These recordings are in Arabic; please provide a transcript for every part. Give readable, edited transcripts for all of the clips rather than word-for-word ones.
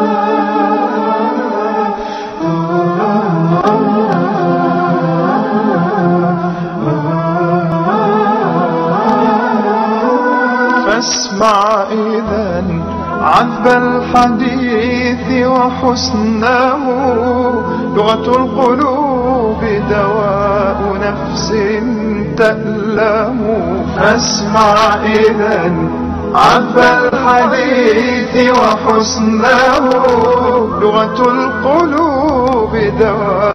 فاسمع إذن عذب الحديث وحسنه، لغة القلوب دواء نفس تألم. فاسمع إذن عذب الحديث وحسنه، لغة القلوب دواء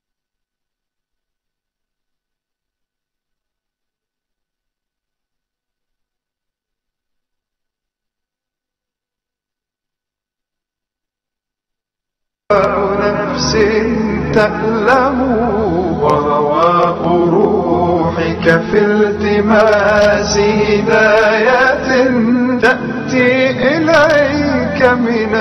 نفس تألم. ورواء روحك في التماس هداية تأتي إليك من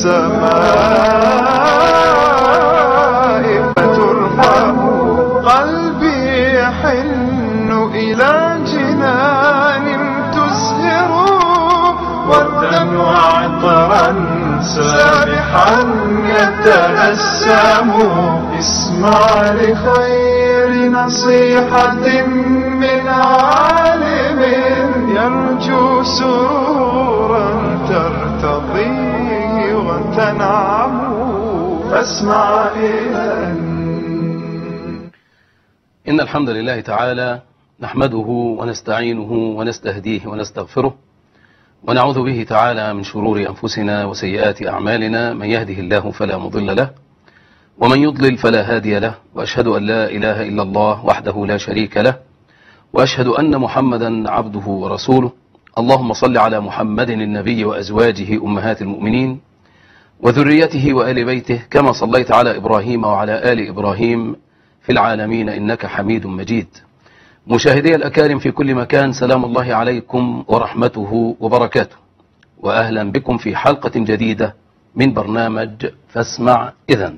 السماء، فترحم قلبي يحن إلى جنان تزهر وردا وعطرا سابحا يتنسم. اسمع لخير نصيحة من عالم يرجو سرورا ترتضيه وتنعم. فاسمع إذن. إن الحمد لله تعالى نحمده ونستعينه ونستهديه ونستغفره، ونعوذ به تعالى من شرور أنفسنا وسيئات أعمالنا. من يهده الله فلا مضل له، ومن يضلل فلا هادي له، وأشهد أن لا إله إلا الله وحده لا شريك له، وأشهد أن محمدا عبده ورسوله. اللهم صل على محمد النبي وأزواجه أمهات المؤمنين وذريته وآل بيته، كما صليت على إبراهيم وعلى آل إبراهيم في العالمين إنك حميد مجيد. مشاهدي الأكارم في كل مكان، سلام الله عليكم ورحمته وبركاته، وأهلا بكم في حلقة جديدة من برنامج فاسمع إذن.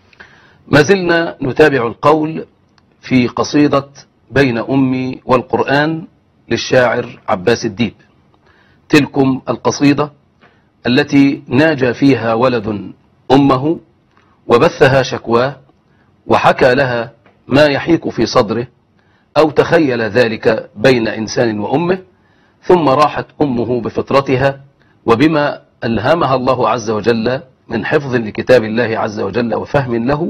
ما زلنا نتابع القول في قصيدة بين أمي والقرآن للشاعر عباس الديب. تلكم القصيدة التي ناجى فيها ولد أمه وبثها شكواه وحكى لها ما يحيك في صدره، أو تخيل ذلك بين إنسان وأمه، ثم راحت أمه بفطرتها وبما ألهمها الله عز وجل من حفظ لكتاب الله عز وجل وفهم له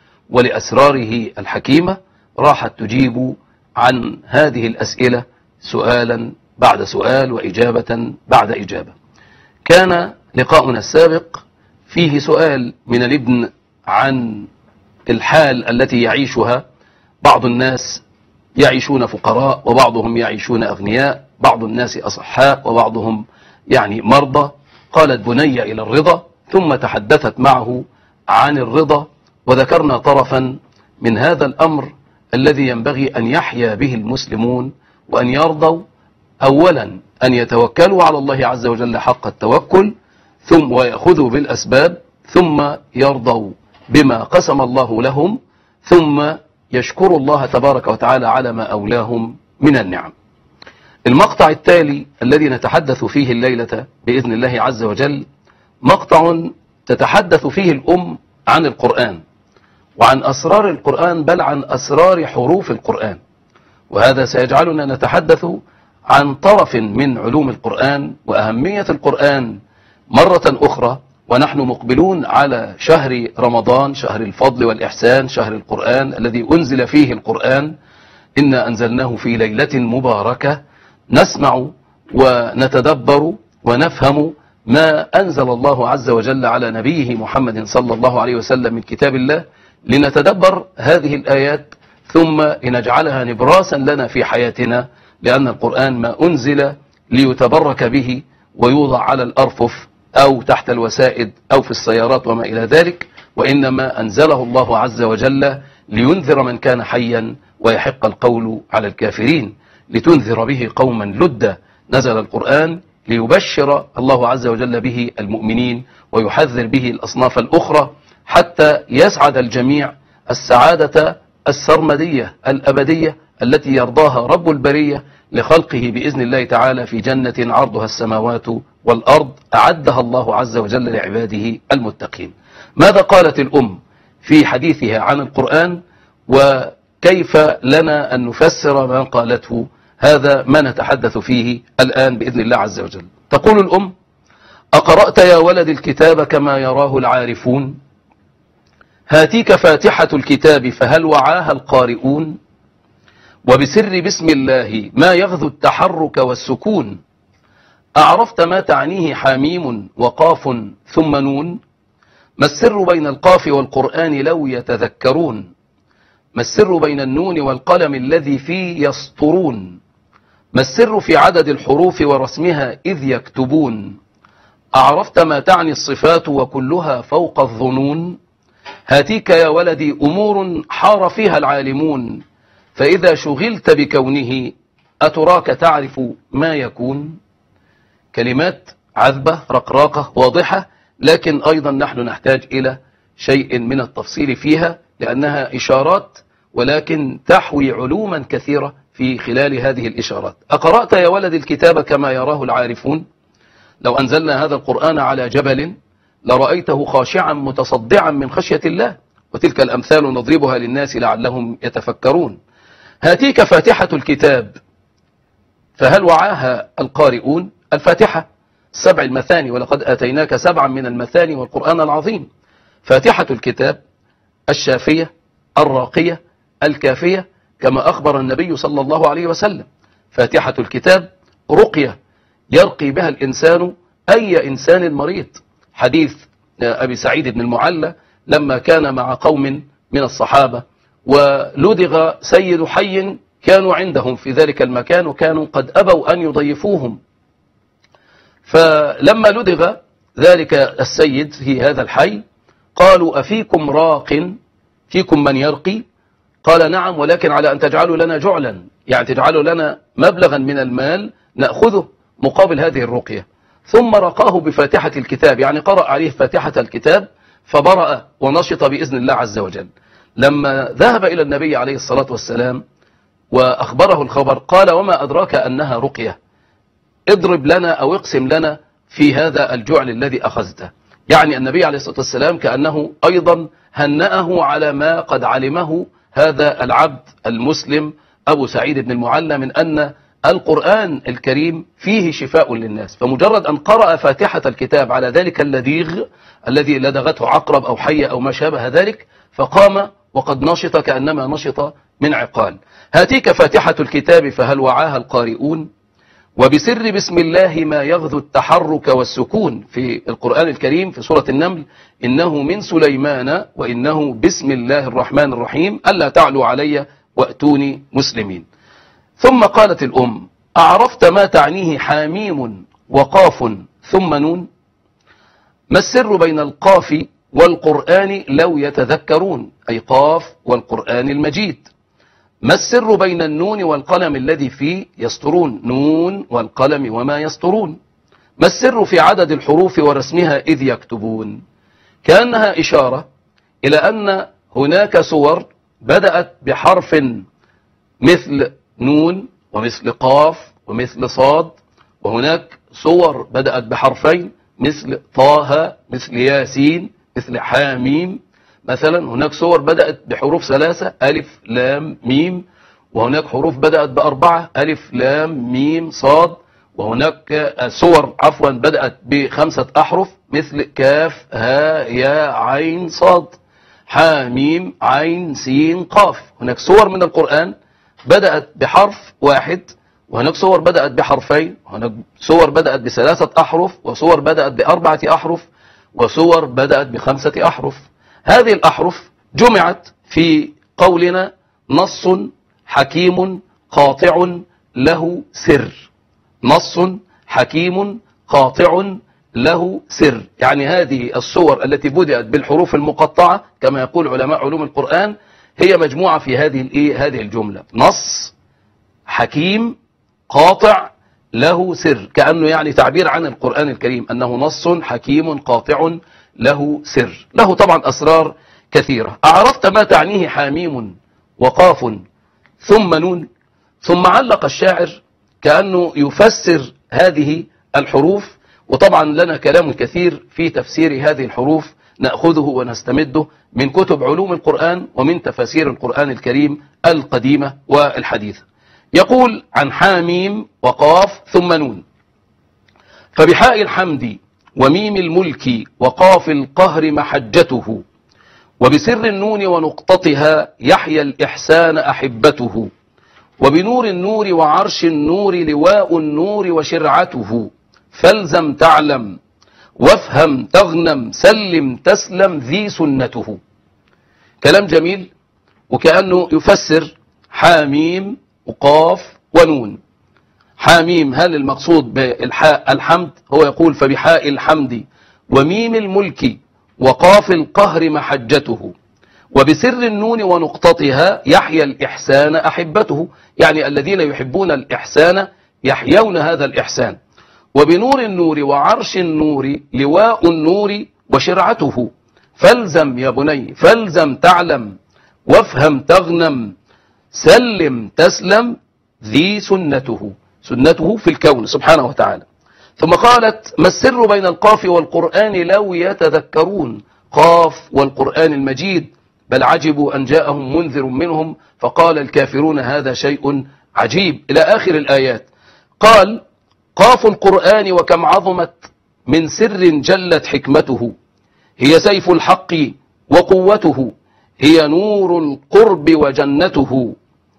ولأسراره الحكيمة، راحت تجيب عن هذه الأسئلة سؤالا بعد سؤال وإجابة بعد إجابة. كان لقاؤنا السابق فيه سؤال من الابن عن الحال التي يعيشها بعض الناس، يعيشون فقراء وبعضهم يعيشون أغنياء، بعض الناس أصحاء وبعضهم مرضى. قالت بني إلى الرضا، ثم تحدثت معه عن الرضا، وذكرنا طرفا من هذا الأمر الذي ينبغي أن يحيا به المسلمون، وأن يرضوا أولا أن يتوكلوا على الله عز وجل حق التوكل، ثم ويأخذوا بالأسباب، ثم يرضوا بما قسم الله لهم، ثم يشكروا الله تبارك وتعالى على ما أولاهم من النعم. المقطع التالي الذي نتحدث فيه الليلة بإذن الله عز وجل مقطع تتحدث فيه الأم عن القرآن وعن أسرار القرآن، بل عن أسرار حروف القرآن، وهذا سيجعلنا نتحدث عن طرف من علوم القرآن وأهمية القرآن مرة أخرى، ونحن مقبلون على شهر رمضان، شهر الفضل والإحسان، شهر القرآن الذي أنزل فيه القرآن. إنا أنزلناه في ليلة مباركة، نسمع ونتدبر ونفهم ما أنزل الله عز وجل على نبيه محمد صلى الله عليه وسلم من كتاب الله، لنتدبر هذه الآيات ثم لنجعلها نبراسا لنا في حياتنا، لأن القرآن ما أنزل ليتبرك به ويوضع على الأرفف أو تحت الوسائد أو في السيارات وما إلى ذلك، وإنما أنزله الله عز وجل لينذر من كان حيا ويحق القول على الكافرين، لتنذر به قوما لدا. نزل القرآن ليبشر الله عز وجل به المؤمنين ويحذر به الأصناف الأخرى، حتى يسعد الجميع السعادة السرمدية الأبدية التي يرضاها رب البرية لخلقه بإذن الله تعالى في جنة عرضها السماوات والأرض أعدها الله عز وجل لعباده المتقين. ماذا قالت الأم في حديثها عن القرآن، وكيف لنا أن نفسر ما قالته؟ هذا ما نتحدث فيه الآن بإذن الله عز وجل. تقول الأم: أقرأت يا ولد الكتاب كما يراه العارفون؟ هاتيك فاتحة الكتاب فهل وعاها القارئون؟ وبسر بسم الله ما يغذو التحرك والسكون. أعرفت ما تعنيه حميم وقاف ثم نون؟ ما السر بين القاف والقرآن لو يتذكرون؟ ما السر بين النون والقلم الذي فيه يسطرون؟ ما السر في عدد الحروف ورسمها إذ يكتبون؟ أعرفت ما تعني الصفات وكلها فوق الظنون؟ هاتيك يا ولدي أمور حار فيها العالمون، فإذا شغلت بكونه أتراك تعرف ما يكون؟ كلمات عذبة رقراقة واضحة، لكن أيضا نحن نحتاج إلى شيء من التفصيل فيها، لأنها إشارات ولكن تحوي علوما كثيرة في خلال هذه الإشارات. أقرأت يا ولد الكتاب كما يراه العارفون؟ لو أنزلنا هذا القرآن على جبل لرأيته خاشعا متصدعا من خشية الله، وتلك الأمثال نضربها للناس لعلهم يتفكرون. هاتيك فاتحة الكتاب فهل وعاها القارئون؟ الفاتحة 7 المثاني، ولقد آتيناك 7 من المثاني والقرآن العظيم. فاتحة الكتاب الشافية الراقية الكافية، كما أخبر النبي صلى الله عليه وسلم. فاتحة الكتاب رقية يرقي بها الإنسان أي إنسان مريض. حديث أبي سعيد بن المعلى لما كان مع قوم من الصحابة ولدغ سيد حي كانوا عندهم في ذلك المكان، وكانوا قد أبوا أن يضيفوهم، فلما لدغ ذلك السيد في هذا الحي قالوا: أفيكم راق؟ فيكم من يرقي؟ قال: نعم، ولكن على أن تجعلوا لنا جعلا، يعني تجعلوا لنا مبلغا من المال نأخذه مقابل هذه الرقية. ثم رقاه بفاتحة الكتاب، يعني قرأ عليه فاتحة الكتاب فبرأ ونشط بإذن الله عز وجل. لما ذهب إلى النبي عليه الصلاة والسلام وأخبره الخبر قال: وما أدراك أنها رقية؟ اضرب لنا أو اقسم لنا في هذا الجعل الذي أخذته. يعني النبي عليه الصلاة والسلام كأنه أيضا هنأه على ما قد علمه هذا العبد المسلم أبو سعيد بن المعلى من أن القرآن الكريم فيه شفاء للناس. فمجرد أن قرأ فاتحة الكتاب على ذلك اللديغ الذي لدغته عقرب أو حية أو ما شابه ذلك، فقام وقد نشط كأنما نشط من عقال. هاتيك فاتحة الكتاب فهل وعاها القارئون؟ وبسر بسم الله ما يغذو التحرك والسكون. في القرآن الكريم في سورة النمل: إنه من سليمان وإنه بسم الله الرحمن الرحيم ألا تعلوا علي وأتوني مسلمين. ثم قالت الأم: أعرفت ما تعنيه حميم وقاف ثم نون؟ ما السر بين القاف والقرآن لو يتذكرون؟ أي قاف والقرآن المجيد. ما السر بين النون والقلم الذي فيه يسطرون؟ نون والقلم وما يسطرون. ما السر في عدد الحروف ورسمها إذ يكتبون؟ كأنها إشارة إلى أن هناك صور بدأت بحرف مثل نون ومثل قاف ومثل صاد، وهناك صور بدأت بحرفين مثل طه مثل ياسين مثل حاميم مثلا. هناك صور بدأت بحروف 3 ألف لام ميم، وهناك حروف بدأت ب4 ألف لام ميم صاد، وهناك صور بدأت ب5 أحرف مثل كاف ها يا عين صاد حاميم عين سين قاف. هناك صور من القرآن بدأت بحرف واحد، وهناك صور بدأت بحرفين، وهناك صور بدأت ب3 أحرف، وصور بدأت ب4 أحرف، وصور بدأت ب5 أحرف. هذه الأحرف جمعت في قولنا نص حكيم قاطع له سر. نص حكيم قاطع له سر، يعني هذه الصور التي بدأت بالحروف المقطعة كما يقول علماء علوم القرآن هي مجموعة في هذه الجملة: نص حكيم قاطع له سر، كأنه يعني تعبير عن القرآن الكريم أنه نص حكيم قاطع له سر، له طبعا أسرار كثيرة. أعرفت ما تعنيه حميم وقاف ثم نون؟ ثم علق الشاعر كأنه يفسر هذه الحروف. وطبعا لنا كلام كثير في تفسير هذه الحروف نأخذه ونستمده من كتب علوم القرآن ومن تفاسير القرآن الكريم القديمة والحديثة. يقول عن حاميم وقاف ثم نون: فبحاء الحمد وميم الملك وقاف القهر محجته، وبسر النون ونقطتها يحيى الإحسان أحبته، وبنور النور وعرش النور لواء النور وشرعته، فالزم تعلم وافهم تغنم سلم تسلم ذي سنته. كلام جميل، وكأنه يفسر حاميم وقاف ونون. حاميم هل المقصود بالحاء الحمد؟ هو يقول فبحاء الحمد وميم الملك وقاف القهر محجته، وبسر النون ونقطتها يحيى الإحسان أحبته، يعني الذين يحبون الإحسان يحيون هذا الإحسان. وبنور النور وعرش النور لواء النور وشرعته، فالزم يا بني فالزم تعلم وافهم تغنم سلم تسلم ذي سنته، سنته في الكون سبحانه وتعالى. ثم قالت ما السر بين القاف والقرآن لو يتذكرون، قاف والقرآن المجيد بل عجبوا أن جاءهم منذر منهم فقال الكافرون هذا شيء عجيب إلى آخر الآيات. قال قاف القرآن وكم عظمت من سر جلت حكمته، هي سيف الحق وقوته، هي نور القرب وجنته،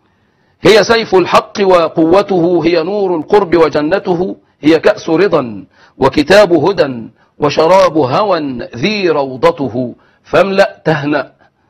هي سيف الحق وقوته، هي نور القرب وجنته، هي كأس رضا وكتاب هدى وشراب هوى ذي روضته، فاملأ تهنأ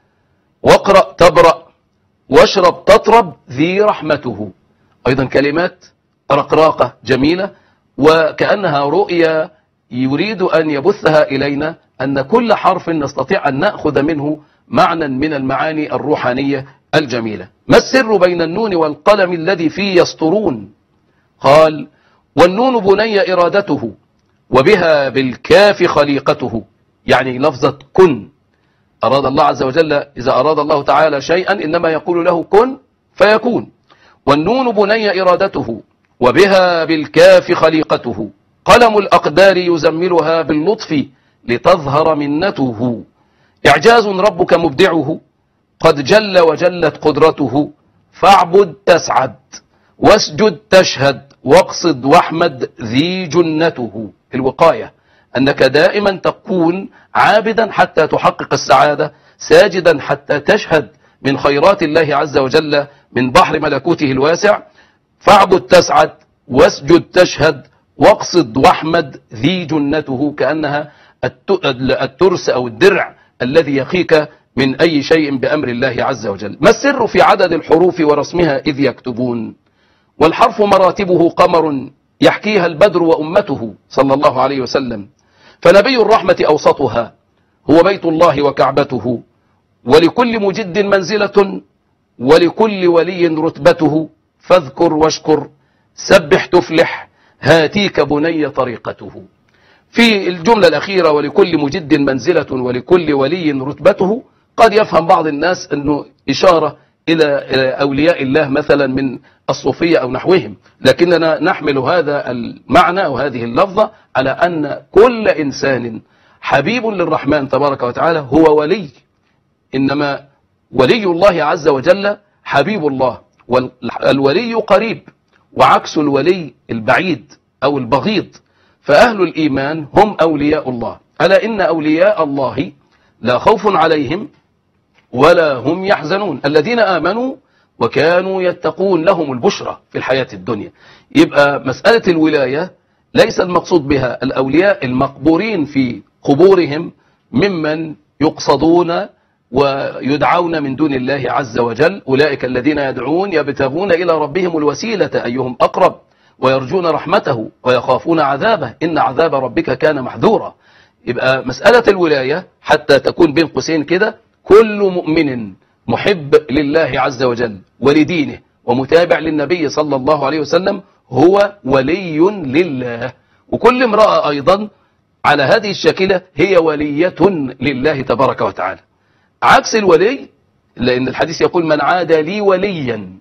واقرأ تبرأ واشرب تطرب ذي رحمته. أيضا كلمات رقراقة جميلة، وكأنها رؤيا يريد أن يبثها إلينا أن كل حرف نستطيع أن نأخذ منه معنى من المعاني الروحانية الجميلة. ما السر بين النون والقلم الذي فيه يسطرون؟ قال والنون بني إرادته وبها بالكاف خليقته، يعني لفظة كن. أراد الله عز وجل إذا أراد الله تعالى شيئا إنما يقول له كن فيكون. والنون بني إرادته وبها بالكاف خليقته، قلم الأقدار يزملها باللطف لتظهر منته، إعجاز ربك مبدعه قد جل وجلت قدرته، فاعبد تسعد واسجد تشهد واقصد واحمد ذي جنته. الوقاية أنك دائما تكون عابدا حتى تحقق السعادة، ساجدا حتى تشهد من خيرات الله عز وجل من بحر ملكوته الواسع. فاعبد تسعد واسجد تشهد واقصد واحمد ذي جنته، كأنها الترس أو الدرع الذي يقيك من أي شيء بأمر الله عز وجل. ما السر في عدد الحروف ورسمها إذ يكتبون؟ والحرف مراتبه قمر يحكيها البدر وأمته صلى الله عليه وسلم، فنبي الرحمة أوسطها هو بيت الله وكعبته، ولكل مجد منزلة ولكل ولي رتبته، فاذكر واشكر سبح تفلح هاتيك بني طريقته. في الجملة الأخيرة ولكل مجد منزلة ولكل ولي رتبته، قد يفهم بعض الناس أنه إشارة إلى أولياء الله مثلا من الصوفية أو نحوهم، لكننا نحمل هذا المعنى وهذه اللفظة على أن كل إنسان حبيب للرحمن تبارك وتعالى هو ولي، إنما ولي الله عز وجل حبيب الله، والولي قريب وعكس الولي البعيد أو البغيض. فأهل الإيمان هم أولياء الله، ألا إن أولياء الله لا خوف عليهم ولا هم يحزنون، الذين آمنوا وكانوا يتقون لهم البشرى في الحياة الدنيا. يبقى مسألة الولاية ليس المقصود بها الأولياء المقبورين في قبورهم ممن يقصدون ويدعون من دون الله عز وجل، أولئك الذين يدعون يبتغون إلى ربهم الوسيلة أيهم أقرب ويرجون رحمته ويخافون عذابه إن عذاب ربك كان محذورا. يبقى مسألة الولاية حتى تكون بين قوسين كده، كل مؤمن محب لله عز وجل ولدينه ومتابع للنبي صلى الله عليه وسلم هو ولي لله، وكل امرأة أيضا على هذه الشكلة هي ولية لله تبارك وتعالى. عكس الولي، لأن الحديث يقول من عادى لي وليا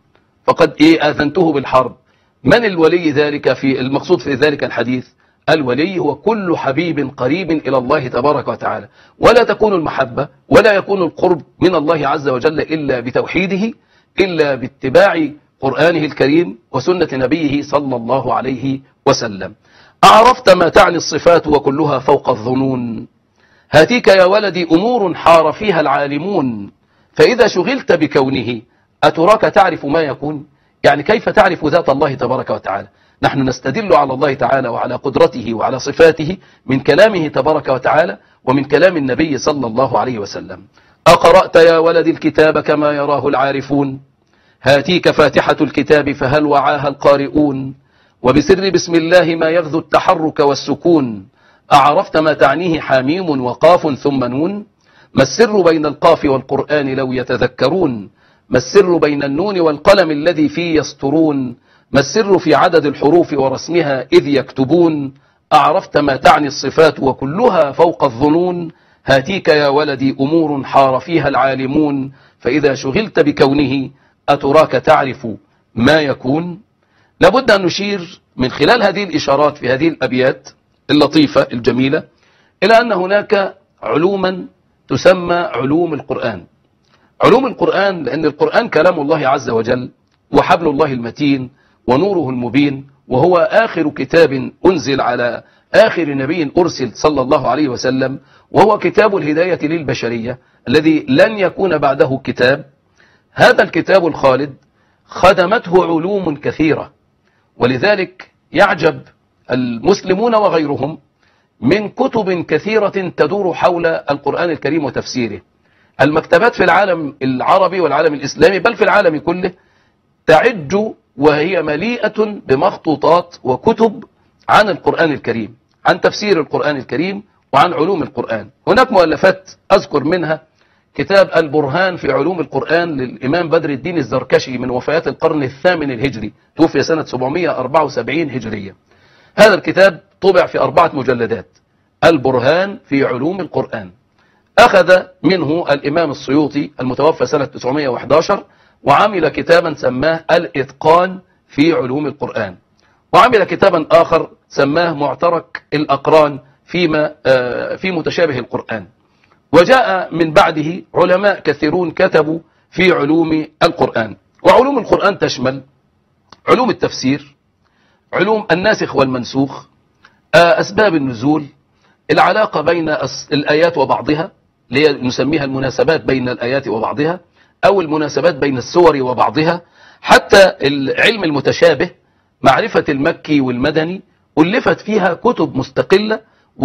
فقد آذنته بالحرب. من الولي ذلك؟ في المقصود في ذلك الحديث الولي هو كل حبيب قريب إلى الله تبارك وتعالى، ولا تكون المحبة ولا يكون القرب من الله عز وجل إلا بتوحيده، إلا باتباع قرآنه الكريم وسنة نبيه صلى الله عليه وسلم. أعرفت ما تعني الصفات وكلها فوق الظنون؟ هاتيك يا ولدي أمور حار فيها العالمون، فإذا شغلت بكونه أتراك تعرف ما يكون؟ يعني كيف تعرف ذات الله تبارك وتعالى؟ نحن نستدل على الله تعالى وعلى قدرته وعلى صفاته من كلامه تبارك وتعالى ومن كلام النبي صلى الله عليه وسلم. أقرأت يا ولد الكتاب كما يراه العارفون؟ هاتيك فاتحة الكتاب فهل وعاها القارئون؟ وبسر بسم الله ما يغذو التحرك والسكون. أعرفت ما تعنيه حاميم وقاف ثم نون؟ ما السر بين القاف والقرآن لو يتذكرون؟ ما السر بين النون والقلم الذي فيه يسطرون؟ ما السر في عدد الحروف ورسمها إذ يكتبون؟ أعرفت ما تعني الصفات وكلها فوق الظنون؟ هاتيك يا ولدي أمور حار فيها العالمون، فإذا شغلت بكونه أتراك تعرف ما يكون؟ لابد أن نشير من خلال هذه الإشارات في هذه الأبيات اللطيفة الجميلة إلى أن هناك علوما تسمى علوم القرآن. علوم القرآن لأن القرآن كلام الله عز وجل وحبل الله المتين ونوره المبين، وهو آخر كتاب أنزل على آخر نبي أرسل صلى الله عليه وسلم، وهو كتاب الهداية للبشرية الذي لن يكون بعده كتاب. هذا الكتاب الخالد خدمته علوم كثيرة، ولذلك يعجب المسلمون وغيرهم من كتب كثيرة تدور حول القرآن الكريم وتفسيره. المكتبات في العالم العربي والعالم الإسلامي بل في العالم كله تعج وهي مليئة بمخطوطات وكتب عن القرآن الكريم، عن تفسير القرآن الكريم وعن علوم القرآن. هناك مؤلفات أذكر منها كتاب البرهان في علوم القرآن للإمام بدر الدين الزركشي من وفيات القرن الثامن الهجري، توفي سنة 774 هجرية. هذا الكتاب طبع في 4 مجلدات، البرهان في علوم القرآن. أخذ منه الإمام السيوطي المتوفى سنة 911 وعمل كتابا سماه الإتقان في علوم القرآن، وعمل كتابا آخر سماه معترك الأقران في متشابه القرآن. وجاء من بعده علماء كثيرون كتبوا في علوم القرآن. وعلوم القرآن تشمل علوم التفسير، علوم الناسخ والمنسوخ، أسباب النزول، العلاقة بين الآيات وبعضها اللي نسميها المناسبات بين الآيات وبعضها أو المناسبات بين السور وبعضها، حتى العلم المتشابه، معرفة المكي والمدني، ألفت فيها كتب مستقلة.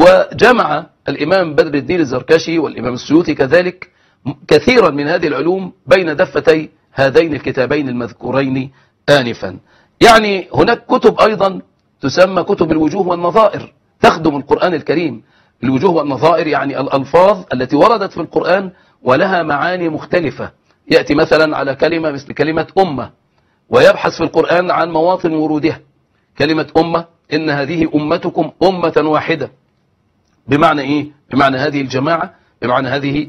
وجمع الإمام بدر الدين الزركشي والإمام السيوطي كذلك كثيرا من هذه العلوم بين دفتي هذين الكتابين المذكورين آنفا. يعني هناك كتب أيضا تسمى كتب الوجوه والنظائر تخدم القرآن الكريم. الوجوه والنظائر يعني الألفاظ التي وردت في القرآن ولها معاني مختلفة. يأتي مثلا على كلمة مثل كلمة أمة ويبحث في القرآن عن مواطن ورودها. كلمة أمة، إن هذه أمتكم أمة واحدة، بمعنى إيه؟ بمعنى هذه الجماعة، بمعنى هذه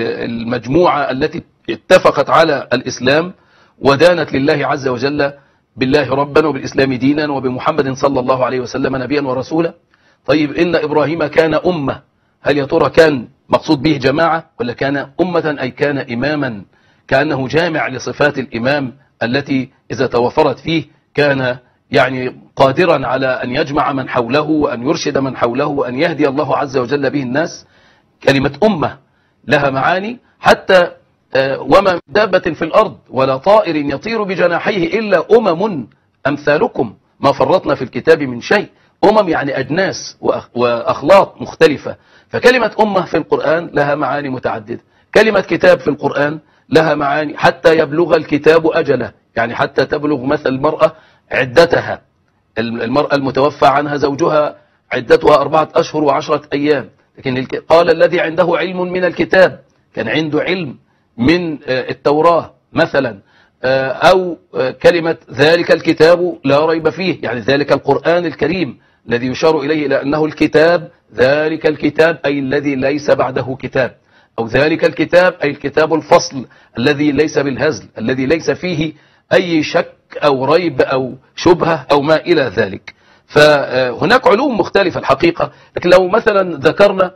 المجموعة التي اتفقت على الإسلام ودانت لله عز وجل بالله ربا وبالإسلام دينا وبمحمد صلى الله عليه وسلم نبيا ورسولا. طيب إن إبراهيم كان أمة، هل يا ترى كان مقصود به جماعة ولا كان أمة أي كان إماما؟ كأنه جامع لصفات الإمام التي إذا توفرت فيه كان يعني قادرا على أن يجمع من حوله وأن يرشد من حوله وأن يهدي الله عز وجل به الناس. كلمة أمة لها معاني، حتى وما دابة في الأرض ولا طائر يطير بجناحيه إلا أمم أمثالكم ما فرطنا في الكتاب من شيء. أمم يعني أجناس وأخلاق مختلفة. فكلمة أمة في القرآن لها معاني متعددة. كلمة كتاب في القرآن لها معاني، حتى يبلغ الكتاب أجله، يعني حتى تبلغ مثل المرأة عدتها. المرأة المتوفى عنها زوجها عدتها 4 أشهر و10 أيام، لكن قال الذي عنده علم من الكتاب، كان عنده علم من التوراة مثلا. أو كلمة ذلك الكتاب لا ريب فيه، يعني ذلك القرآن الكريم الذي يشار إليه إلى أنه الكتاب، ذلك الكتاب أي الذي ليس بعده كتاب، أو ذلك الكتاب أي الكتاب الفصل الذي ليس بالهزل، الذي ليس فيه أي شك أو ريب أو شبهة أو ما إلى ذلك. فهناك علوم مختلفة الحقيقة. لكن لو مثلا ذكرنا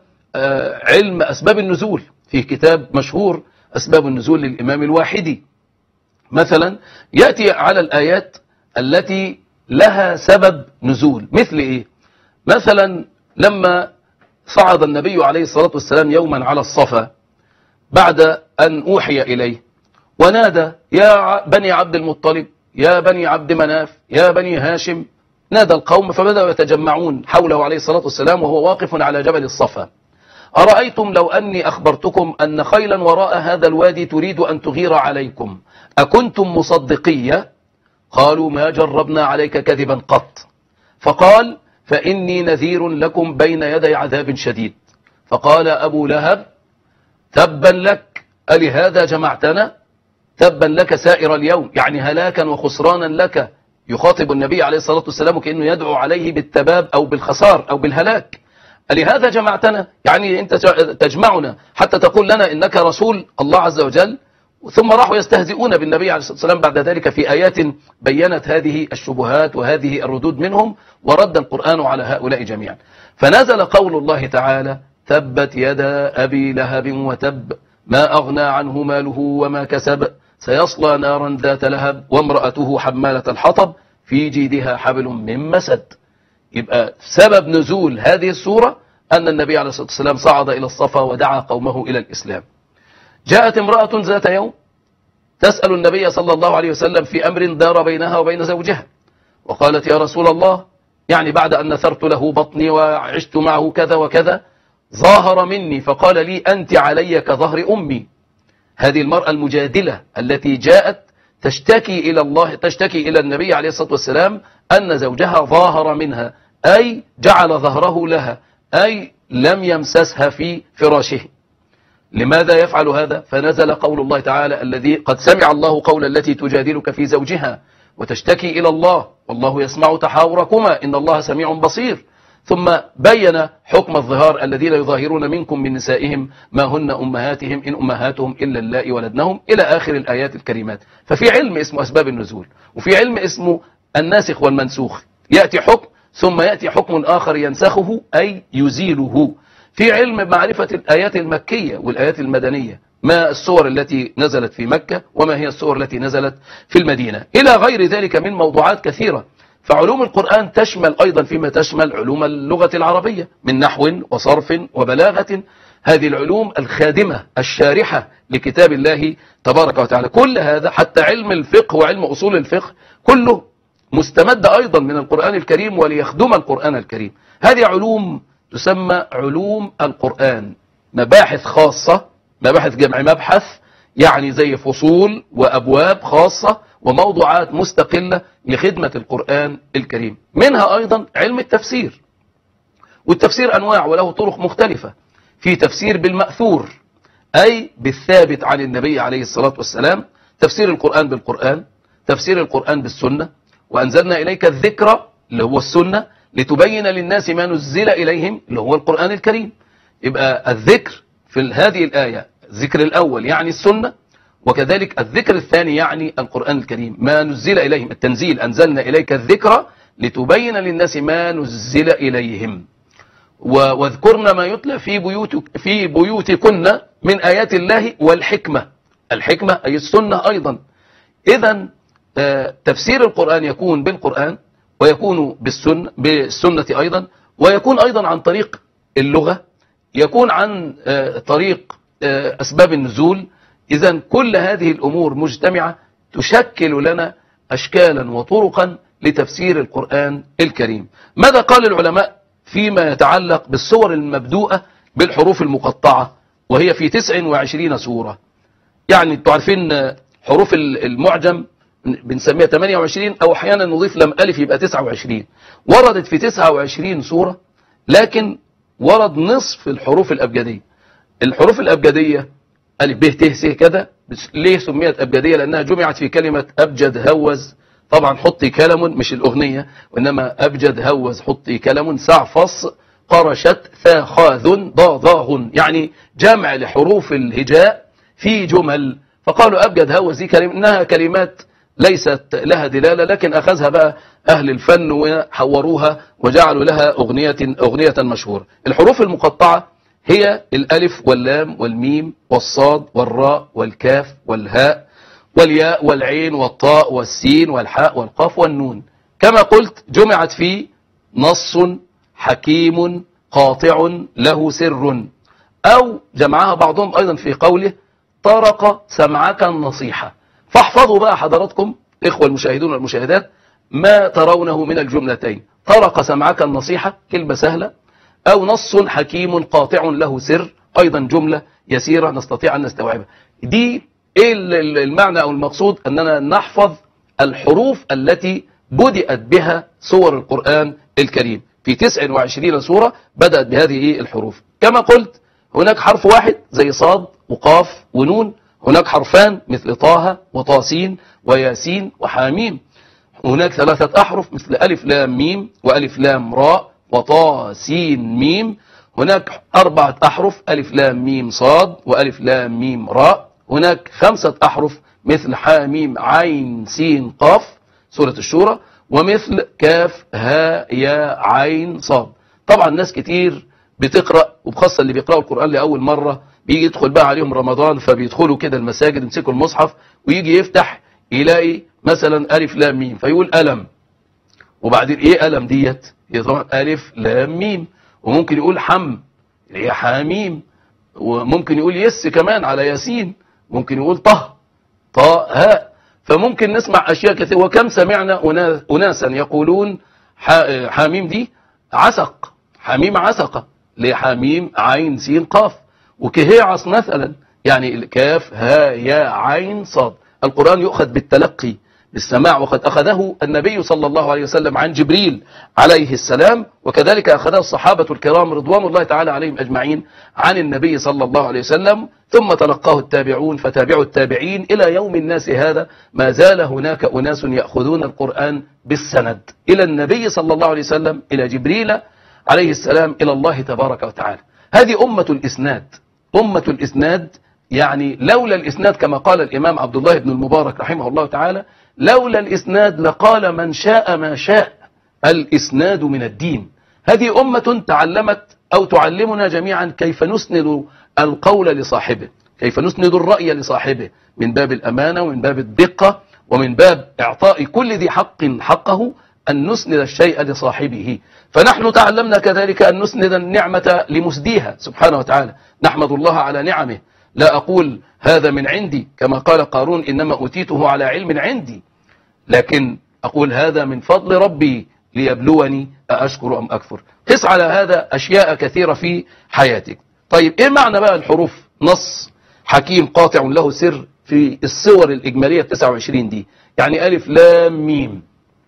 علم أسباب النزول في كتاب مشهور أسباب النزول للإمام الواحدي مثلا، يأتي على الآيات التي لها سبب نزول. مثل إيه؟ مثلا لما صعد النبي عليه الصلاة والسلام يوما على الصفا بعد أن أوحي إليه ونادى يا بني عبد المطلب يا بني عبد مناف يا بني هاشم، نادى القوم فبدأوا يتجمعون حوله عليه الصلاة والسلام وهو واقف على جبل الصفا. أرأيتم لو أني أخبرتكم أن خيلا وراء هذا الوادي تريد أن تغير عليكم أكنتم مصدقية؟ قالوا ما جربنا عليك كذبا قط. فقال فإني نذير لكم بين يدي عذاب شديد. فقال أبو لهب تبا لك ألهذا جمعتنا؟ تبا لك سائر اليوم، يعني هلاكا وخسرانا لك. يخاطب النبي عليه الصلاة والسلام كأنه يدعو عليه بالتباب أو بالخسار أو بالهلاك. ألهذا جمعتنا؟ يعني أنت تجمعنا حتى تقول لنا إنك رسول الله عز وجل. ثم راحوا يستهزئون بالنبي عليه الصلاة والسلام بعد ذلك في آيات بينت هذه الشبهات وهذه الردود منهم، ورد القرآن على هؤلاء جميعا. فنزل قول الله تعالى تبت يدا أبي لهب وتب ما أغنى عنه ماله وما كسب سيصلى نارا ذات لهب وامرأته حمالة الحطب في جيدها حبل من مسد. يبقى سبب نزول هذه السورة أن النبي عليه الصلاة والسلام صعد إلى الصفا ودعا قومه إلى الإسلام. جاءت امرأة ذات يوم تسأل النبي صلى الله عليه وسلم في أمر دار بينها وبين زوجها، وقالت يا رسول الله، يعني بعد أن نثرت له بطني وعشت معه كذا وكذا ظاهر مني فقال لي أنت علي كظهر أمي. هذه المرأة المجادلة التي جاءت تشتكي إلى الله، تشتكي إلى النبي عليه الصلاة والسلام أن زوجها ظاهر منها، أي جعل ظهره لها، أي لم يمسسها في فراشه. لماذا يفعل هذا؟ فنزل قول الله تعالى الذي قد سمع الله قول التي تجادلك في زوجها وتشتكي إلى الله والله يسمع تحاوركما إن الله سميع بصير. ثم بين حكم الظهار الذين يظاهرون منكم من نسائهم ما هن أمهاتهم إن أمهاتهم إلا اللائي ولدنهم إلى آخر الآيات الكريمات. ففي علم اسمه أسباب النزول، وفي علم اسمه الناسخ والمنسوخ. يأتي حكم ثم يأتي حكم آخر ينسخه أي يزيله. في علم معرفة الآيات المكية والآيات المدنية، ما السور التي نزلت في مكة وما هي السور التي نزلت في المدينة إلى غير ذلك من موضوعات كثيرة. فعلوم القرآن تشمل أيضا فيما تشمل علوم اللغة العربية من نحو وصرف وبلاغة، هذه العلوم الخادمة الشارحة لكتاب الله تبارك وتعالى. كل هذا حتى علم الفقه وعلم أصول الفقه كله مستمد أيضا من القرآن الكريم وليخدم القرآن الكريم. هذه علوم تسمى علوم القرآن، مباحث خاصة، مباحث جمع مبحث، يعني زي فصول وأبواب خاصة وموضوعات مستقلة لخدمة القرآن الكريم. منها أيضا علم التفسير، والتفسير أنواع وله طرق مختلفة. في تفسير بالمأثور أي بالثابت عن النبي عليه الصلاة والسلام، تفسير القرآن بالقرآن، تفسير القرآن بالسنة، وأنزلنا إليك الذكر اللي هو السنة لتبين للناس ما نزل إليهم اللي هو القرآن الكريم. يبقى الذكر في هذه الآية الذكر الأول يعني السنة، وكذلك الذكر الثاني يعني القرآن الكريم ما نزل إليهم، التنزيل أنزلنا إليك الذكر لتبين للناس ما نزل إليهم. واذكرن ما يتلى في بيوتكن من آيات الله والحكمة، الحكمة أي السنة أيضا. إذن تفسير القرآن يكون بالقرآن ويكون بالسنة أيضا، ويكون أيضا عن طريق اللغة، يكون عن طريق أسباب النزول. إذن كل هذه الأمور مجتمعة تشكل لنا أشكالا وطرقا لتفسير القرآن الكريم. ماذا قال العلماء فيما يتعلق بالسور المبدوءة بالحروف المقطعة، وهي في 29 سورة؟ يعني انتوا عارفين حروف المعجم بنسميها 28 أو أحيانا نضيف لم ألف يبقى 29. وردت في 29 سورة، لكن ورد نصف الحروف الأبجدية. الحروف الأبجدية ألف ب ت س كذا. ليه سميت أبجدية؟ لأنها جمعت في كلمة أبجد هوز. طبعا حطي كلم مش الأغنية، وإنما أبجد هوز حطي كلم سعفص قرشت ثا خاذ ضا ضاغ، يعني جمع لحروف الهجاء في جمل. فقالوا أبجد هوز دي إنها كلمات ليست لها دلالة، لكن أخذها بقى أهل الفن وحوروها وجعلوا لها أغنية مشهورة. الحروف المقطعة هي الألف واللام والميم والصاد والراء والكاف والهاء والياء والعين والطاء والسين والحاء والقاف والنون. كما قلت جمعت في نص حكيم قاطع له سر، أو جمعها بعضهم أيضا في قوله طرق سمعك النصيحة. فاحفظوا بقى حضراتكم إخوة المشاهدون والمشاهدات ما ترونه من الجملتين: طرق سمعك النصيحة كلمة سهلة، أو نص حكيم قاطع له سر أيضا جملة يسيرة نستطيع أن نستوعبها. دي إيه المعنى أو المقصود؟ أننا نحفظ الحروف التي بدأت بها سور القرآن الكريم. في 29 سورة بدأت بهذه الحروف. كما قلت هناك حرف واحد زي صاد وقاف ونون، هناك حرفان مثل طه وطاسين وياسين وحاميم، هناك 3 أحرف مثل ألف لام ميم وألف لام راء وطا سين ميم، هناك 4 أحرف ألف لام ميم صاد وألف لام ميم راء، هناك 5 أحرف مثل حاميم عين سين قاف سورة الشورى، ومثل كاف ها يا عين صاد. طبعا ناس كتير بتقرأ، وبخاصة اللي بيقرأوا القرآن لأول مرة بيجي يدخل بقى عليهم رمضان، فبيدخلوا كده المساجد يمسكوا المصحف ويجي يفتح يلاقي مثلا ألف لام ميم فيقول ألم، وبعدين إيه ألم ديت؟ هي طبعا ألف لام ميم. وممكن يقول حم هي حاميم، وممكن يقول يس كمان على ياسين، ممكن يقول طه هاء. فممكن نسمع أشياء كثيرة. وكم سمعنا أناسا يقولون حاميم دي عسق، حميم عسقة لحميم عين سين قاف، وكهيعص مثلا، يعني الكاف ها يا عين صاد. القرآن يؤخذ بالتلقي بالسماع، وقد أخذه النبي صلى الله عليه وسلم عن جبريل عليه السلام، وكذلك أخذه الصحابة الكرام رضوان الله تعالى عليهم أجمعين عن النبي صلى الله عليه وسلم، ثم تلقاه التابعون فتابعوا التابعين إلى يوم الناس هذا. ما زال هناك أناس يأخذون القرآن بالسند إلى النبي صلى الله عليه وسلم، إلى جبريل عليه السلام، إلى الله تبارك وتعالى. هذه أمة الإسناد. أمة الإسناد يعني لولا الإسناد كما قال الإمام عبد الله بن المبارك رحمه الله تعالى: لولا الإسناد لقال من شاء ما شاء، الإسناد من الدين. هذه أمة تعلمت أو تعلمنا جميعا كيف نسند القول لصاحبه، كيف نسند الرأي لصاحبه، من باب الأمانة ومن باب الدقة ومن باب إعطاء كل ذي حق حقه، أن نسند الشيء لصاحبه. فنحن تعلمنا كذلك أن نسند النعمة لمسديها سبحانه وتعالى. نحمد الله على نعمه، لا أقول هذا من عندي كما قال قارون إنما أوتيته على علم عندي، لكن أقول هذا من فضل ربي ليبلوني أأشكر أم أكفر. قس على هذا أشياء كثيرة في حياتك. طيب إيه معنى بقى الحروف نص حكيم قاطع له سر في الصور الإجمالية 29 دي؟ يعني ألف لام ميم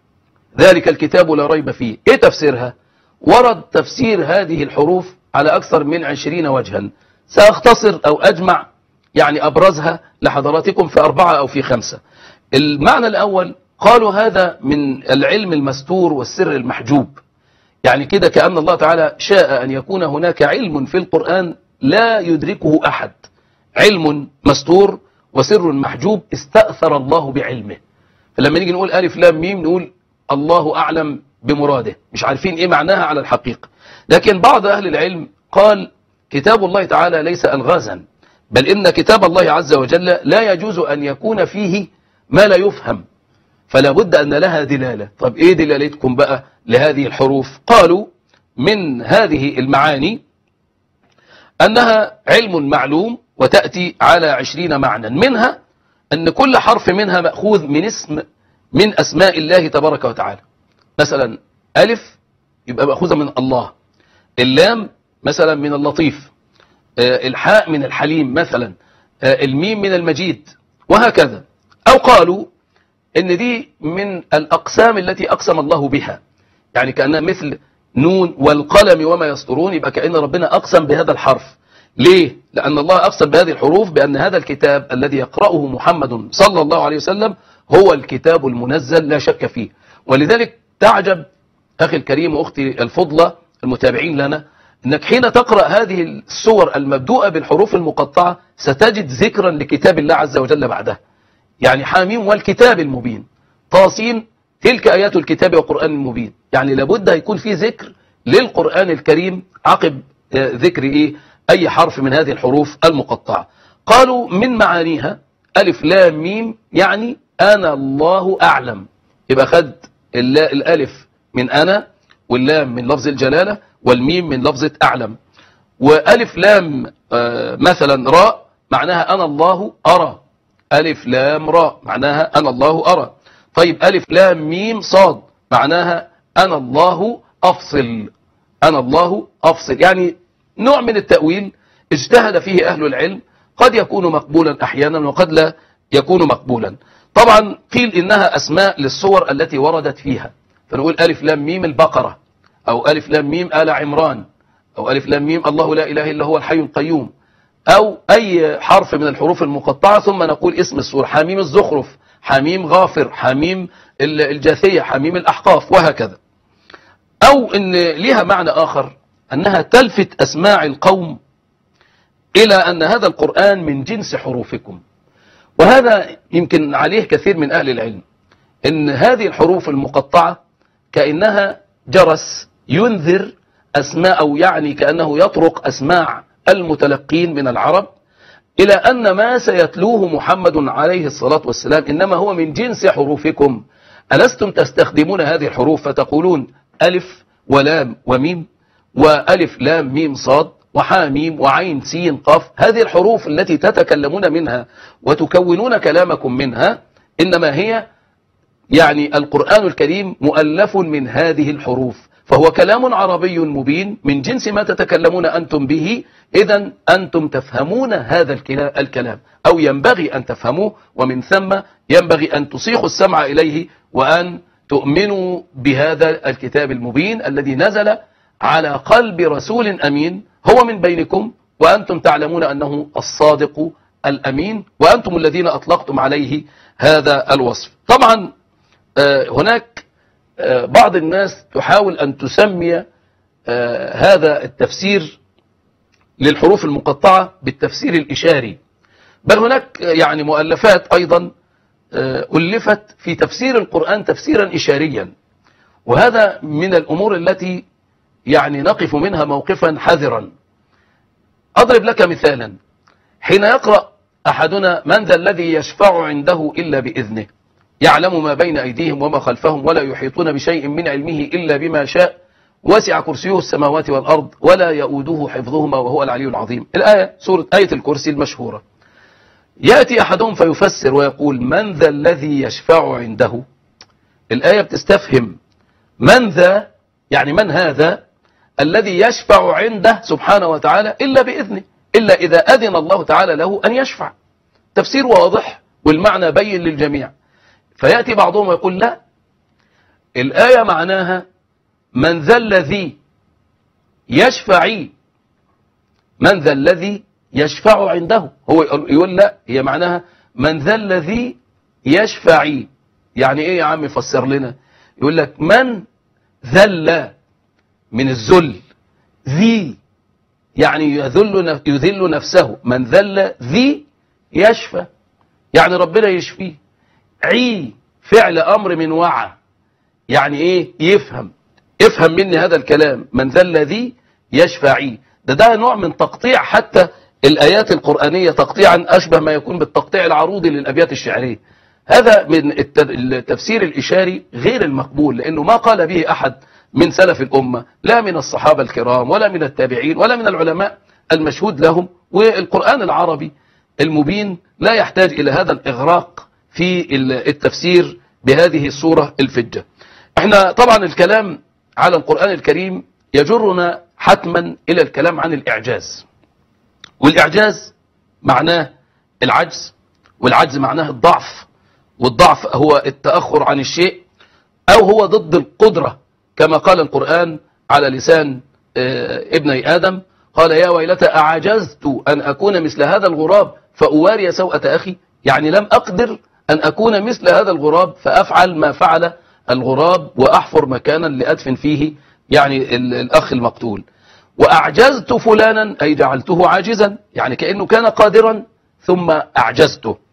ذلك الكتاب لا ريب فيه، إيه تفسيرها؟ ورد تفسير هذه الحروف على أكثر من 20 وجها، سأختصر أو أجمع يعني أبرزها لحضراتكم في 4 أو في 5. المعنى الأول قالوا هذا من العلم المستور والسر المحجوب، يعني كده كأن الله تعالى شاء أن يكون هناك علم في القرآن لا يدركه أحد، علم مستور وسر محجوب استأثر الله بعلمه. فلما نيجي نقول ألف لام ميم نقول الله أعلم بمراده، مش عارفين إيه معناها على الحقيقة. لكن بعض أهل العلم قال كتاب الله تعالى ليس ألغازا، بل إن كتاب الله عز وجل لا يجوز أن يكون فيه ما لا يفهم، فلا بد أن لها دلالة. طب إيه دلالتكم بقى لهذه الحروف؟ قالوا من هذه المعاني أنها علم معلوم وتأتي على 20 معنى، منها أن كل حرف منها مأخوذ من اسم من أسماء الله تبارك وتعالى. مثلا ألف يبقى مأخوذة من الله، اللام مثلا من اللطيف، الحاء من الحليم مثلا، الميم من المجيد، وهكذا. أو قالوا إن دي من الأقسام التي أقسم الله بها، يعني كأنها مثل نون والقلم وما يسطرون، يبقى كأن ربنا أقسم بهذا الحرف. ليه؟ لأن الله أقسم بهذه الحروف بأن هذا الكتاب الذي يقرأه محمد صلى الله عليه وسلم هو الكتاب المنزل لا شك فيه. ولذلك تعجب أخي الكريم وأختي الفضلة المتابعين لنا، أنك حين تقرأ هذه السور المبدوءة بالحروف المقطعة ستجد ذكرا لكتاب الله عز وجل بعدها. يعني حاميم والكتاب المبين، طاسين تلك آيات الكتاب والقرآن المبين. يعني لابد يكون في ذكر للقرآن الكريم عقب ذكر أي حرف من هذه الحروف المقطعة. قالوا من معانيها ألف لام ميم، يعني أنا الله أعلم. يبقى خد الألف من أنا، واللام من لفظ الجلالة، والميم من لفظة أعلم. وألف لام مثلا راء معناها أنا الله أرى، ألف لام راء معناها أنا الله أرى. طيب ألف لام ميم صاد معناها أنا الله أفصل، أنا الله أفصل. يعني نوع من التأويل اجتهد فيه أهل العلم، قد يكون مقبولا أحيانا وقد لا يكون مقبولا. طبعا قيل إنها أسماء للصور التي وردت فيها، فنقول ألف لام ميم البقرة، أو ألف لام ميم آل عمران، أو ألف لام ميم الله لا إله إلا هو الحي القيوم، أو أي حرف من الحروف المقطعة، ثم نقول اسم السورة، حميم الزخرف، حميم غافر، حميم الجاثية، حميم الأحقاف، وهكذا. أو إن لها معنى آخر، أنها تلفت أسماع القوم إلى أن هذا القرآن من جنس حروفكم. وهذا يمكن عليه كثير من أهل العلم، إن هذه الحروف المقطعة كأنها جرس ينذر أسماء، أو يعني كأنه يطرق أسماع المتلقين من العرب إلى أن ما سيتلوه محمد عليه الصلاة والسلام إنما هو من جنس حروفكم. ألستم تستخدمون هذه الحروف فتقولون ألف ولام وميم، وألف لام ميم صاد، وحاميم وعين سين قاف، هذه الحروف التي تتكلمون منها وتكونون كلامكم منها، إنما هي يعني القرآن الكريم مؤلف من هذه الحروف، فهو كلام عربي مبين من جنس ما تتكلمون أنتم به. إذن أنتم تفهمون هذا الكلام، أو ينبغي أن تفهموه، ومن ثم ينبغي أن تصيغوا السمع إليه، وأن تؤمنوا بهذا الكتاب المبين الذي نزل على قلب رسول أمين هو من بينكم، وأنتم تعلمون أنه الصادق الأمين، وأنتم الذين أطلقتم عليه هذا الوصف. طبعا هناك بعض الناس تحاول أن تسمي هذا التفسير للحروف المقطعة بالتفسير الإشاري، بل هناك يعني مؤلفات أيضا ألفت في تفسير القرآن تفسيرا إشاريا، وهذا من الأمور التي يعني نقف منها موقفا حذرا. أضرب لك مثالا، حين يقرأ أحدنا من ذا الذي يشفع عنده إلا بإذنه، يعلم ما بين أيديهم وما خلفهم ولا يحيطون بشيء من علمه إلا بما شاء، وسع كرسيه السماوات والأرض ولا يؤوده حفظهما وهو العلي العظيم. الآية سورة آية الكرسي المشهورة. يأتي أحدهم فيفسر ويقول من ذا الذي يشفع عنده. الآية بتستفهم من ذا، يعني من هذا الذي يشفع عنده سبحانه وتعالى إلا بإذنه، إلا إذا أذن الله تعالى له أن يشفع. تفسير واضح والمعنى بين للجميع. فيأتي بعضهم ويقول لا، الآية معناها من ذا الذي يشفعي، من ذا الذي يشفع عنده. هو يقول لا، هي معناها من ذا الذي يشفعي. يعني ايه يا عم فسر لنا؟ يقول لك من ذل من الذل، ذي يعني يذل نفسه، من ذل ذي يشفى، يعني ربنا يشفيه. عي فعل أمر من وعى، يعني ايه يفهم، افهم مني هذا الكلام، من ذا الذي يشفعي. ده نوع من تقطيع حتى الآيات القرآنية، تقطيعا أشبه ما يكون بالتقطيع العروضي للأبيات الشعرية. هذا من التفسير الإشاري غير المقبول، لأنه ما قال به أحد من سلف الأمة، لا من الصحابة الكرام ولا من التابعين ولا من العلماء المشهود لهم. والقرآن العربي المبين لا يحتاج إلى هذا الإغراق في التفسير بهذه الصورة الفجة. احنا طبعا الكلام على القرآن الكريم يجرنا حتما إلى الكلام عن الإعجاز، والإعجاز معناه العجز، والعجز معناه الضعف، والضعف هو التأخر عن الشيء، أو هو ضد القدرة، كما قال القرآن على لسان ابني آدم، قال يا ويلتى أعجزت أن أكون مثل هذا الغراب فأواري سوءة أخي. يعني لم أقدر أن أكون مثل هذا الغراب فأفعل ما فعل الغراب وأحفر مكانا لأدفن فيه يعني الأخ المقتول. وأعجزت فلانا أي جعلته عاجزا، يعني كأنه كان قادرا ثم أعجزته.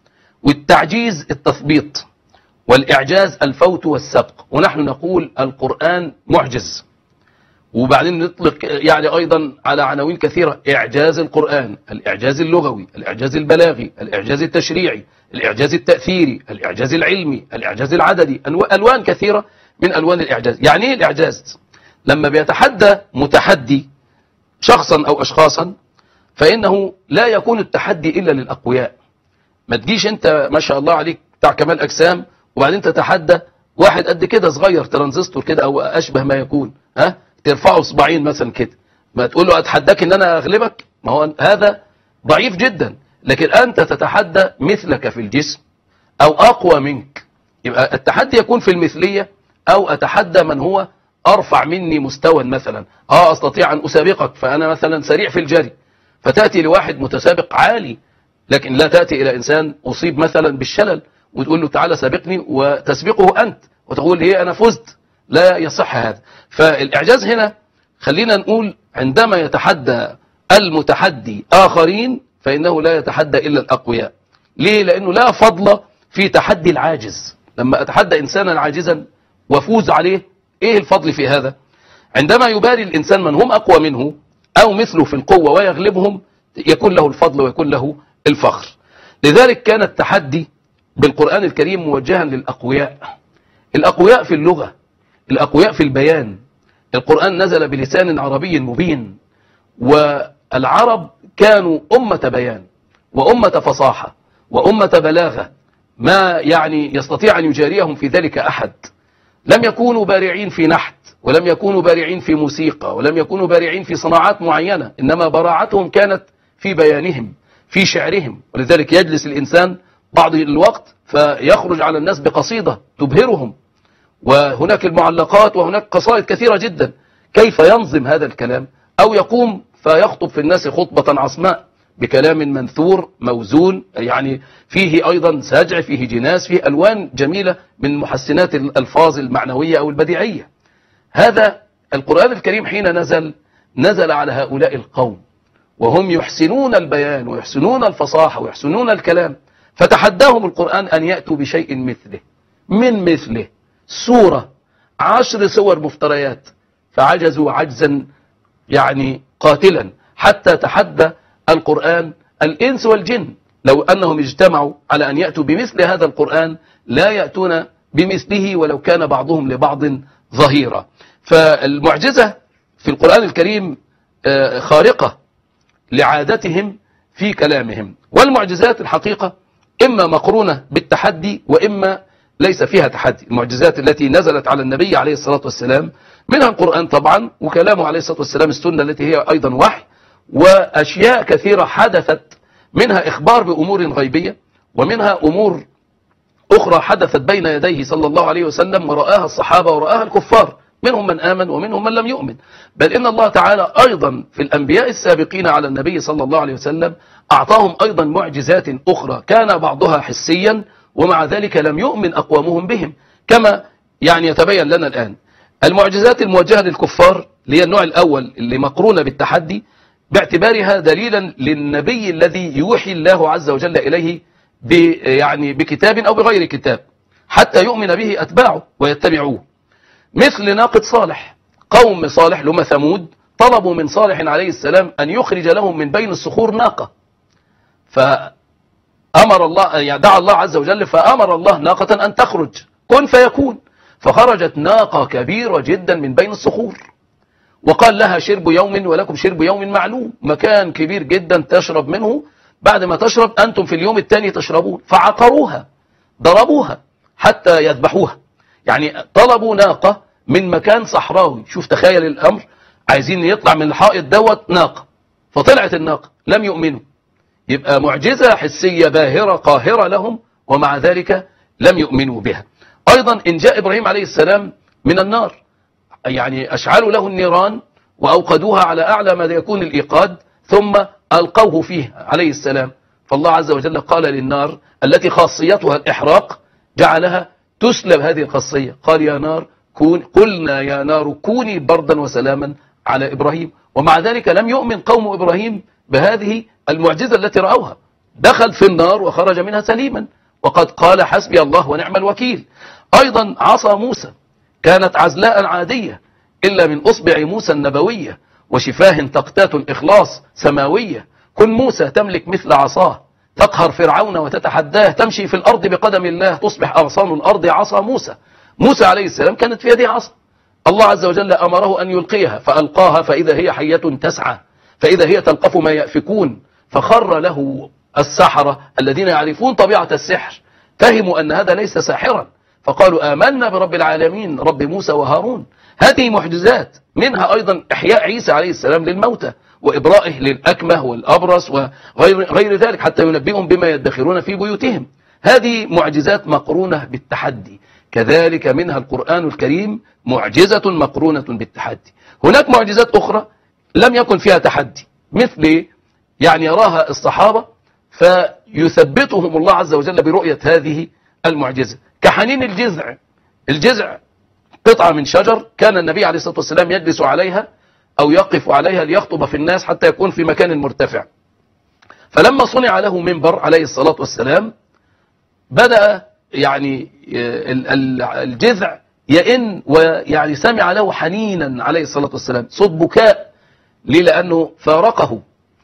والتعجيز التثبيط، والإعجاز الفوت والسبق. ونحن نقول القرآن معجز، وبعدين نطلق يعني أيضا على عناوين كثيرة: إعجاز القرآن، الإعجاز اللغوي، الإعجاز البلاغي، الإعجاز التشريعي، الإعجاز التأثيري، الإعجاز العلمي، الإعجاز العددي، ألوان كثيرة من ألوان الإعجاز. يعني إيه الإعجاز؟ لما بيتحدى متحدي شخصا أو أشخاصا فإنه لا يكون التحدي إلا للأقوياء. ما تجيش أنت ما شاء الله عليك بتاع كمال أجسام وبعدين تتحدى واحد قد كده صغير ترانزستور كده أو أشبه ما يكون، ترفعه صباعين مثلا كده، ما تقول له أتحداك إن أنا أغلبك، ما هو هذا ضعيف جدا. لكن أنت تتحدى مثلك في الجسم أو أقوى منك، يبقى التحدي يكون في المثلية، أو أتحدى من هو أرفع مني مستوى مثلا. أستطيع أن أسابقك، فأنا مثلا سريع في الجري، فتأتي لواحد متسابق عالي، لكن لا تأتي إلى إنسان أصيب مثلا بالشلل وتقول له تعالى سابقني وتسبقه أنت وتقول لي أنا فزت. لا يصح هذا. فالإعجاز هنا خلينا نقول عندما يتحدى المتحدي آخرين فإنه لا يتحدى إلا الأقوياء. ليه؟ لأنه لا فضل في تحدي العاجز. لما أتحدى إنسانا عاجزا وفوز عليه، إيه الفضل في هذا؟ عندما يباري الإنسان من هم أقوى منه أو مثله في القوة ويغلبهم يكون له الفضل ويكون له الفخر. لذلك كان التحدي بالقرآن الكريم موجها للأقوياء، الأقوياء في اللغة، الأقوياء في البيان. القرآن نزل بلسان عربي مبين، والعرب كانوا أمة بيان وأمة فصاحة وأمة بلاغة، ما يعني يستطيع أن يجاريهم في ذلك أحد. لم يكونوا بارعين في نحت، ولم يكونوا بارعين في موسيقى، ولم يكونوا بارعين في صناعات معينة، إنما براعتهم كانت في بيانهم، في شعرهم. ولذلك يجلس الإنسان بعض الوقت فيخرج على الناس بقصيدة تبهرهم، وهناك المعلقات وهناك قصائد كثيرة جدا. كيف ينظم هذا الكلام؟ أو يقوم فيخطب في الناس خطبة عصماء بكلام منثور موزون، يعني فيه أيضا سجع، فيه جناس، فيه ألوان جميلة من محسنات الألفاظ المعنوية أو البديعية. هذا القرآن الكريم حين نزل على هؤلاء القوم وهم يحسنون البيان ويحسنون الفصاحة ويحسنون الكلام، فتحداهم القرآن أن يأتوا بشيء من مثله سورة 10 سور مفتريات، فعجزوا عجزا يعني قاتلا، حتى تحدى القرآن الإنس والجن. لو أنهم اجتمعوا على أن يأتوا بمثل هذا القرآن لا يأتون بمثله ولو كان بعضهم لبعض ظهيرا. فالمعجزة في القرآن الكريم خارقة لعادتهم في كلامهم. والمعجزات الحقيقة إما مقرونة بالتحدي وإما ليس فيها تحدي. المعجزات التي نزلت على النبي عليه الصلاة والسلام منها القرآن طبعا، وكلامه عليه الصلاة والسلام السنة التي هي أيضا وحي، وأشياء كثيرة حدثت، منها إخبار بأمور غيبية، ومنها أمور أخرى حدثت بين يديه صلى الله عليه وسلم ورآها الصحابة ورآها الكفار، منهم من آمن ومنهم من لم يؤمن. بل إن الله تعالى أيضا في الأنبياء السابقين على النبي صلى الله عليه وسلم أعطاهم أيضا معجزات أخرى كان بعضها حسيا، ومع ذلك لم يؤمن أقوامهم بهم، كما يعني يتبين لنا الآن. المعجزات الموجهة للكفار اللي هي النوع الأول اللي مقرونة بالتحدي، باعتبارها دليلا للنبي الذي يوحي الله عز وجل إليه يعني بكتاب أو بغير كتاب حتى يؤمن به أتباعه ويتبعوه. مثل ناقة صالح، قوم صالح لما ثمود طلبوا من صالح عليه السلام أن يخرج لهم من بين الصخور ناقة، فأمر الله، يعني دعا الله عز وجل فأمر الله ناقة أن تخرج كن فيكون، فخرجت ناقة كبيرة جدا من بين الصخور، وقال لها شرب يوم ولكم شرب يوم معلوم، مكان كبير جدا تشرب منه، بعد ما تشرب أنتم في اليوم الثاني تشربون. فعقروها، ضربوها حتى يذبحوها، يعني طلبوا ناقة من مكان صحراوي. شوف تخيل الأمر، عايزين يطلع من الحائط دوت ناقة، فطلعت الناقة، لم يؤمنوا. يبقى معجزة حسية باهرة قاهرة لهم، ومع ذلك لم يؤمنوا بها. أيضا إن جاء إبراهيم عليه السلام من النار، يعني أشعلوا له النيران وأوقدوها على أعلى ما يكون الإيقاد ثم ألقوه فيه عليه السلام، فالله عز وجل قال للنار التي خاصيتها الإحراق جعلها تسلب هذه الخاصية، قال يا نار قلنا يا نار كوني بردا وسلاما على إبراهيم. ومع ذلك لم يؤمن قوم إبراهيم بهذه المعجزة التي رأوها، دخل في النار وخرج منها سليما، وقد قال حسبي الله ونعم الوكيل. أيضا عصا موسى كانت عزلاء عادية إلا من أصبع موسى النبوية وشفاه تقتات إخلاص سماوية. كن موسى تملك مثل عصاه، تقهر فرعون وتتحداه، تمشي في الأرض بقدم الله، تصبح أغصان الأرض عصا موسى. موسى عليه السلام كانت في يده عصا، الله عز وجل أمره أن يلقيها فألقاها فإذا هي حية تسعى، فإذا هي تلقف ما يأفكون. فخر له السحرة الذين يعرفون طبيعة السحر، فهموا أن هذا ليس ساحرا، فقالوا آمنا برب العالمين رب موسى وهارون. هذه معجزات، منها أيضا إحياء عيسى عليه السلام للموتى وإبرائه للأكمه والأبرص وغير ذلك حتى ينبئهم بما يدخرون في بيوتهم. هذه معجزات مقرونة بالتحدي. كذلك منها القرآن الكريم معجزة مقرونة بالتحدي. هناك معجزات أخرى لم يكن فيها تحدي، مثل يعني يراها الصحابة فيثبتهم الله عز وجل برؤية هذه المعجزة، كحنين الجذع. الجذع قطعة من شجر كان النبي عليه الصلاة والسلام يجلس عليها أو يقف عليها ليخطب في الناس حتى يكون في مكان مرتفع. فلما صنع له منبر عليه الصلاة والسلام بدأ يعني الجذع يئن، ويعني سمع له حنينا عليه الصلاة والسلام، صوت بكاء، ليه؟ لأنه فارقه،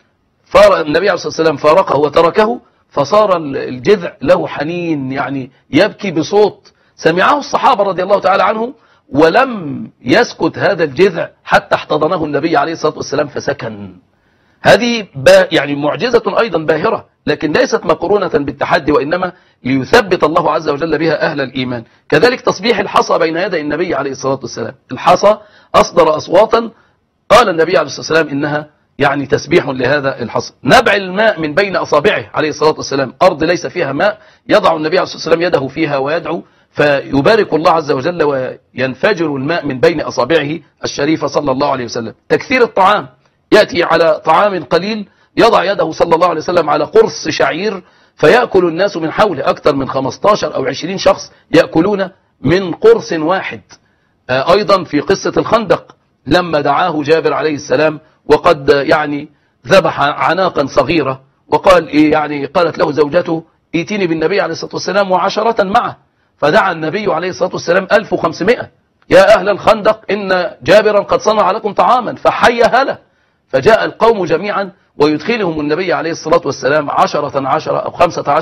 النبي عليه الصلاة والسلام فارقه وتركه، فصار الجذع له حنين، يعني يبكي بصوت سمعه الصحابة رضي الله تعالى عنهم، ولم يسكت هذا الجذع حتى احتضنه النبي عليه الصلاة والسلام فسكن. هذه يعني معجزة أيضا باهرة، لكن ليست مقرونة بالتحدي، وإنما ليثبت الله عز وجل بها أهل الإيمان. كذلك تصبيح الحصى بين يدي النبي عليه الصلاة والسلام، الحصى أصدر أصواتا قال النبي عليه الصلاة والسلام إنها يعني تسبيح لهذا الحصى. نبع الماء من بين أصابعه عليه الصلاة والسلام، أرض ليس فيها ماء يضع النبي عليه الصلاة والسلام يده فيها ويدعو فيبارك الله عز وجل وينفجر الماء من بين أصابعه الشريفة صلى الله عليه وسلم. تكثير الطعام، يأتي على طعام قليل يضع يده صلى الله عليه وسلم على قرص شعير فيأكل الناس من حوله، أكثر من 15 أو 20 شخص يأكلون من قرص واحد. أيضا في قصة الخندق لما دعاه جابر عليه السلام وقد يعني ذبح عناقا صغيرة، وقال يعني قالت له زوجته ائتني بالنبي عليه الصلاة والسلام وعشرة معه، فدعا النبي عليه الصلاة والسلام 1500، يا أهل الخندق إن جابرا قد صنع لكم طعاما فحي هلا. فجاء القوم جميعا ويدخلهم النبي عليه الصلاة والسلام 10 أو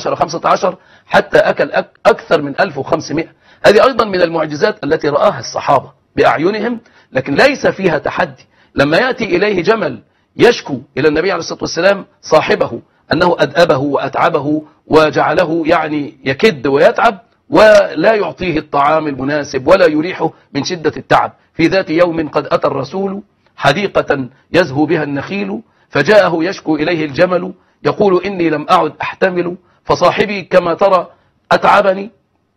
15 حتى أكل أكثر من 1500. هذه أيضا من المعجزات التي رآها الصحابة بأعينهم، لكن ليس فيها تحدي. لما يأتي إليه جمل يشكو إلى النبي عليه الصلاة والسلام صاحبه أنه أدأبه وأتعبه وجعله يعني يكد ويتعب ولا يعطيه الطعام المناسب ولا يريحه من شدة التعب. في ذات يوم قد أتى الرسول حديقة يزهو بها النخيل، فجاءه يشكو إليه الجمل يقول إني لم أعد أحتمل، فصاحبي كما ترى أتعبني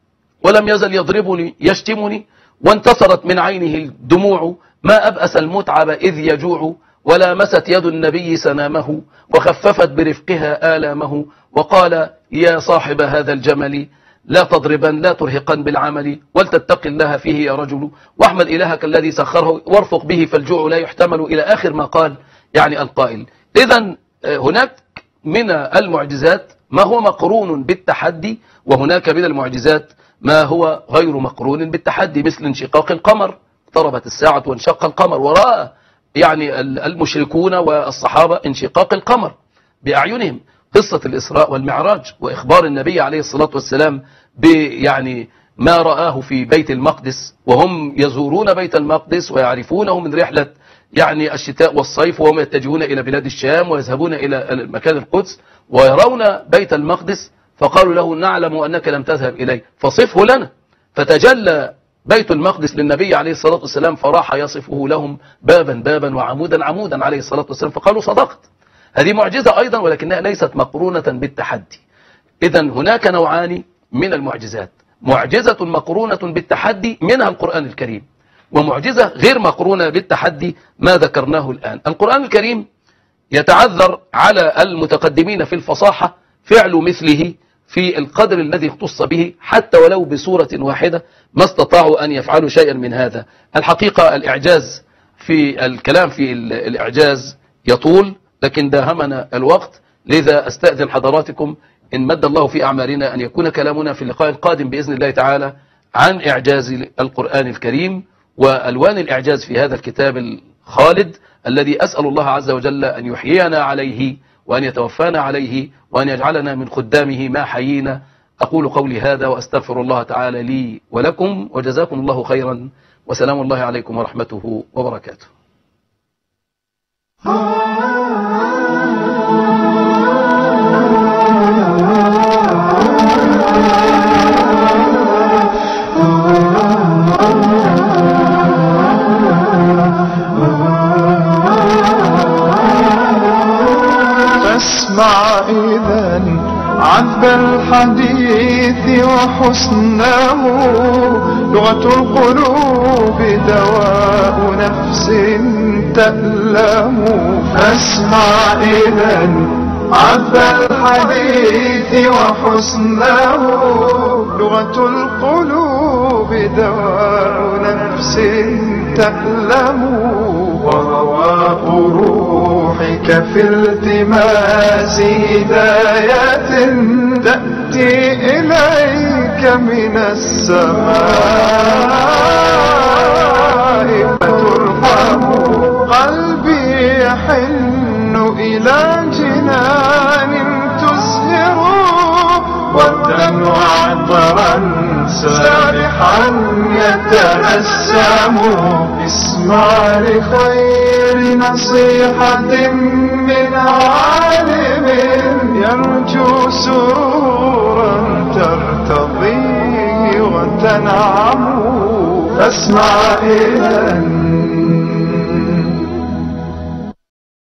ولم يزل يضربني يشتمني، وانتصرت من عينه الدموع، ما أبأس المتعب إذ يجوع، ولامست يد النبي سنامه وخففت برفقها آلامه، وقال يا صاحب هذا الجمل لا تضربن لا ترهقن بالعمل، ولتتق الله فيه يا رجل، واحمد إلهك الذي سخره وارفق به فالجوع لا يحتمل، إلى آخر ما قال يعني القائل. إذن هناك من المعجزات ما هو مقرون بالتحدي، وهناك من المعجزات ما هو غير مقرون بالتحدي، مثل انشقاق القمر، اقتربت الساعة وانشق القمر، ورأى يعني المشركون والصحابة انشقاق القمر بأعينهم. قصة الإسراء والمعراج وإخبار النبي عليه الصلاة والسلام يعني ما رآه في بيت المقدس، وهم يزورون بيت المقدس ويعرفونه من رحلة يعني الشتاء والصيف، وهم يتجهون إلى بلاد الشام ويذهبون إلى مكان القدس ويرون بيت المقدس، فقالوا له نعلم أنك لم تذهب إليه فصفه لنا، فتجلى بيت المقدس للنبي عليه الصلاة والسلام فراح يصفه لهم بابا بابا وعمودا عمودا عليه الصلاة والسلام، فقالوا صدقت. هذه معجزة أيضا ولكنها ليست مقرونة بالتحدي. إذن هناك نوعان من المعجزات، معجزة مقرونة بالتحدي منها القرآن الكريم، ومعجزة غير مقرونة بالتحدي ما ذكرناه الآن. القرآن الكريم يتعذر على المتقدمين في الفصاحة فعل مثله في القدر الذي اختص به، حتى ولو بسورة واحدة ما استطاعوا أن يفعلوا شيئا من هذا. الحقيقة الإعجاز في الكلام في الإعجاز يطول، لكن داهمنا الوقت، لذا أستأذن حضراتكم إن مد الله في أعمارنا أن يكون كلامنا في اللقاء القادم بإذن الله تعالى عن إعجاز القرآن الكريم وألوان الإعجاز في هذا الكتاب الخالد الذي أسأل الله عز وجل أن يحيينا عليه وأن يتوفانا عليه وأن يجعلنا من خدامه ما حيينا. أقول قولي هذا وأستغفر الله تعالى لي ولكم، وجزاكم الله خيرا، وسلام الله عليكم ورحمته وبركاته. فاسمع إذن عذب الحديث وحسنه، لغة القلوب دواء نفس تألم. فاسمع إذن عذب الحديث وحسنه، لغة القلوب دواء نفس تألم. وهواء روحك في التماس هداية تأتي إليك من السماء فترحم. قلبي يحن إلى جنان تزهر ودا وعطرا سابحا يتنسم. اسمع لخير نصيحة من عالم يرجو سرورا ترتضيه وتنعم. فاسمع إذن